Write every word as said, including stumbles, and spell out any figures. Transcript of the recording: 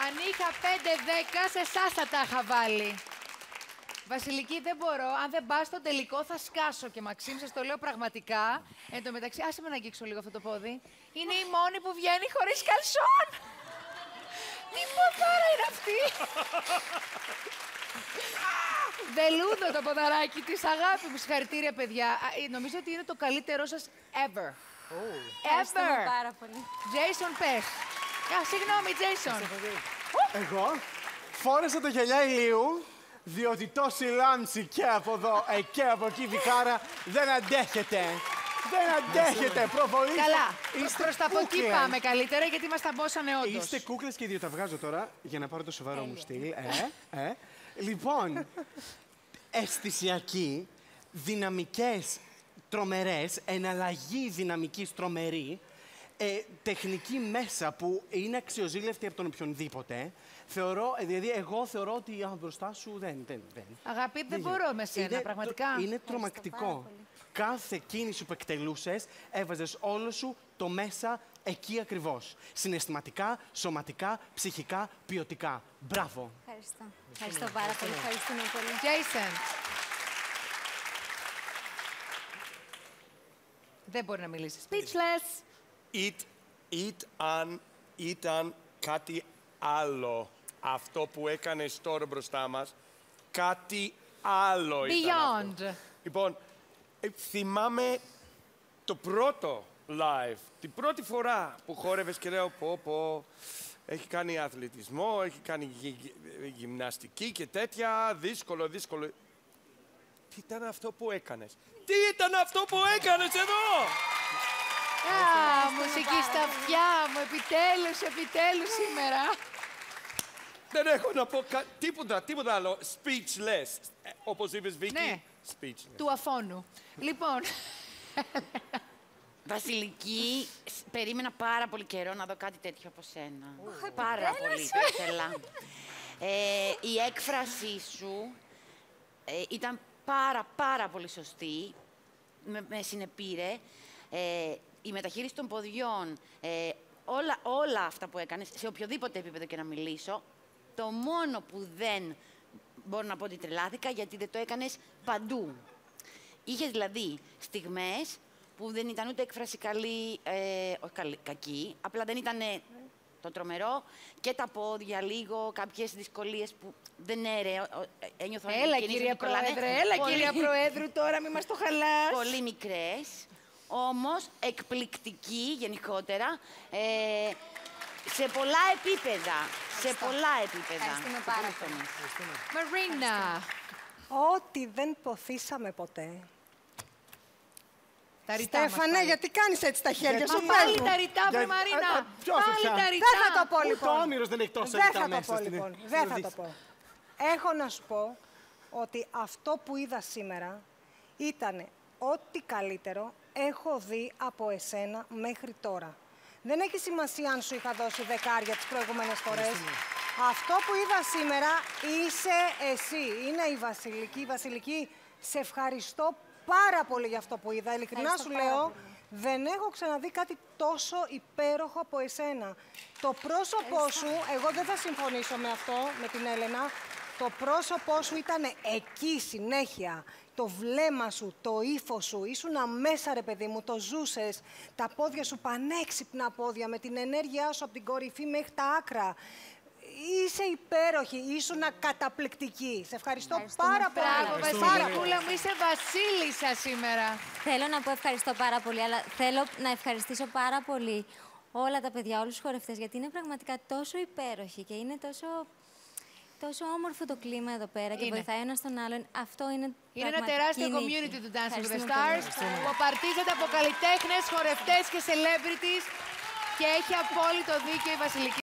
Αν είχα πέντε δέκα, σε εσάς θα τα είχα βάλει. Βασιλική, δεν μπορώ. Αν δεν πας στο τελικό, θα σκάσω. Και Μαξίμ, σας το λέω πραγματικά. Εν τω μεταξύ, άσε με να αγγίξω λίγο αυτό το πόδι. Είναι η μόνη που βγαίνει χωρίς καλσόν. Τι ποδάρα είναι αυτή. Βελούδο το ποδαράκι της, αγάπη μου. Συγχαρητήρια, παιδιά. Νομίζω ότι είναι το καλύτερό σας ever. Ευχαριστούμε πάρα πολύ. Τζέισον, πες. Α, συγγνώμη, Τζέισον. Εγώ φόρεσα το γυαλιά ηλίου, διότι τόση λάμψη και από εδώ ε, και από εκεί, Βικάρα, δεν αντέχετε. Δεν αντέχετε, προβολή. Καλά, προς τα από εκεί πάμε καλύτερα, γιατί μας τα μπόσανε όντως. Είστε κούκλες και δύο τα βγάζω τώρα, για να πάρω το σοβαρό μου στυλ. Ε, ε. Λοιπόν, αισθησιακοί, δυναμικές, τρομερές, εναλλαγή δυναμικής τρομερή, ε, τεχνική μέσα που είναι αξιοζήλευτη από τον οποιονδήποτε. Θεωρώ, δηλαδή, εγώ θεωρώ ότι α, μπροστά σου δεν. δεν, δεν. Αγάπη, δεν, δεν μπορώ με σένα, είναι, πραγματικά. Είναι τρομακτικό. Κάθε κίνηση που εκτελούσες, έβαζες όλο σου το μέσα εκεί ακριβώς. Συναισθηματικά, σωματικά, ψυχικά, ποιοτικά. Μπράβο. Ευχαριστώ. Ευχαριστώ πάρα πολύ. Ευχαριστούμε πολύ. Jason. Δεν μπορεί να μιλήσει. Speechless. It, ήταν, ήταν κάτι άλλο. Αυτό που έκανες τώρα μπροστά μας, κάτι άλλο ήταν Beyond. αυτό. Λοιπόν, ε, θυμάμαι το πρώτο live, την πρώτη φορά που χόρευες και λέω πω πω, έχει κάνει αθλητισμό, έχει κάνει γυ, γυ, γυμναστική και τέτοια, δύσκολο, δύσκολο. Τι ήταν αυτό που έκανες? Τι ήταν αυτό που έκανες εδώ? Α, μουσική στα αυτιά μου, επιτέλους, επιτέλους σήμερα. Δεν έχω να πω κα... τίποτα, τίποτα άλλο. Speechless. Ε, όπως είπες, Βίκη. Ναι. Speechless. Του αφώνου. Λοιπόν. Βασιλική, περίμενα πάρα πολύ καιρό να δω κάτι τέτοιο από σένα. Πάρα πολύ το ήθελα. Ε, η έκφρασή σου ε, ήταν πάρα πάρα πολύ σωστή. Με, με συνεπήρε. Ε, η μεταχείριση των ποδιών, ε, όλα, όλα αυτά που έκανες, σε οποιοδήποτε επίπεδο και να μιλήσω, το μόνο που δεν μπορώ να πω ότι τρελάθηκα, γιατί δεν το έκανες παντού. Είχες δηλαδή στιγμές που δεν ήταν ούτε έκφραση καλή, ε, όχι καλή, κακή, απλά δεν ήταν το τρομερό και τα πόδια λίγο, κάποιες δυσκολίες που δεν έρε, ένιωθα... Έλα, κυρία Πρόεδρε, έλα, πολύ... κυρία Προέδρου, τώρα μη μας το χαλάς. Πολύ μικρές, όμως εκπληκτική γενικότερα, ε, σε πολλά επίπεδα. Σε πολλά επίπεδα. Ευχαριστούμε πάρα πολύ. Μαρίνα. Ό,τι δεν ποθήσαμε ποτέ. Τα ρητά Στέφανε, μας, γιατί κάνεις έτσι τα χέρια σου? Πάλι τα ρητά, βρε Μαρίνα. Πάλι τα ρητά. Δεν θα το πω, λοιπόν. Ούτε ο Όμηρος δεν έχει τόσα Δεν ρητά θα το μέσα πω, στην... λοιπόν. Δεν θα το πω. Έχω να σου πω ότι αυτό που είδα σήμερα ήταν ό,τι καλύτερο έχω δει από εσένα μέχρι τώρα. Δεν έχει σημασία αν σου είχα δώσει δεκάρια τις προηγούμενες φορές. Αυτό που είδα σήμερα είσαι εσύ. Είναι η Βασιλική. Η Βασιλική, σε ευχαριστώ πάρα πολύ για αυτό που είδα. Ειλικρινά σου λέω, πολύ. Δεν έχω ξαναδεί κάτι τόσο υπέροχο από εσένα. Το πρόσωπό σου, εγώ δεν θα συμφωνήσω με αυτό, με την Έλενα. Το πρόσωπό σου ήταν εκεί συνέχεια. Το βλέμμα σου, το ύφος σου, ήσουν μέσα, ρε παιδί μου, το ζούσες. Τα πόδια σου, πανέξυπνα πόδια, με την ενέργειά σου από την κορυφή μέχρι τα άκρα. Είσαι υπέροχη, ήσουν καταπληκτική. Σε ευχαριστώ πάρα πολύ. Μπράβο, Βασιλικούλα μου, είσαι βασίλισσα σήμερα. Θέλω να πω ευχαριστώ πάρα πολύ, αλλά θέλω να ευχαριστήσω πάρα πολύ όλα τα παιδιά, όλους τους χορευτές, γιατί είναι πραγματικά τόσο υπέροχοι και είναι τόσο... τόσο όμορφο το κλίμα εδώ πέρα και είναι. βοηθάει ο ένας τον άλλον. Αυτό είναι Είναι ένα τεράστιο νίκη. community του Dancing with the Stars που απαρτίζεται από καλλιτέχνες, χορευτές και celebrities και έχει απόλυτο δίκιο η Βασιλική.